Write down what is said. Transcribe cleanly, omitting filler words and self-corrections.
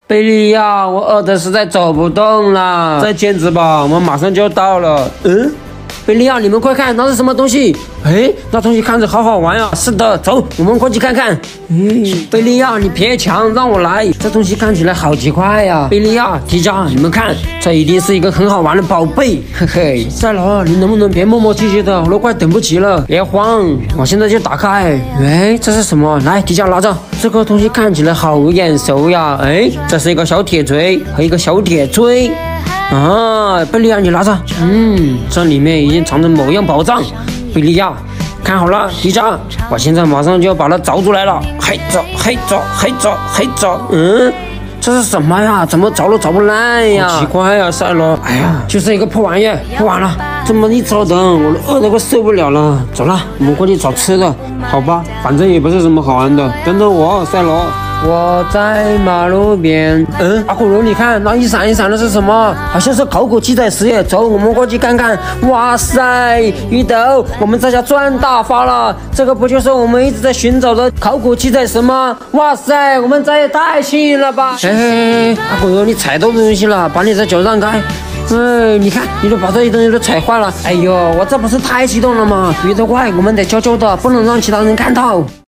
贝利亚，我饿得实在走不动了，再坚持吧，我们马上就到了。贝利亚，你们快看，那是什么东西？哎，那东西看着好好玩呀！是的，走，我们过去看看。贝利亚，你别抢，让我来。这东西看起来好奇怪呀！贝利亚、提迦，你们看，这一定是一个很好玩的宝贝。嘿嘿，赛罗，你能不能别磨磨唧唧的？我都快等不及了。别慌，我现在就打开。哎，这是什么？来，提迦拿着。这个东西看起来好眼熟呀！哎，这是一个小铁锤和一个小铁锥。啊，贝利亚，你拿着。这里面已经藏着某样宝藏。贝利亚，看好了，提迦，我现在马上就要把它找出来了。嘿找，嘿找，嘿找，嘿找。这是什么呀？怎么找都找不来呀？好奇怪呀，赛罗。哎呀，就是一个破玩意，不玩了。这么一找等，我都饿得快受不了了。走了，我们过去找吃的。好吧，反正也不是什么好玩的。等等我，赛罗。我在马路边。阿古龙，你看那一闪一闪的是什么？好像是考古记载石耶。走，我们过去看看。哇塞，鱼豆，我们这下赚大发了！这个不就是我们一直在寻找的考古记载石吗？哇塞，我们这也太幸运了吧！阿古龙，你踩到东西了，把你的脚让开。你看，你都把这些东西都踩坏了。哎呦，我这不是太激动了吗？鱼豆怪，我们得悄悄的，不能让其他人看到。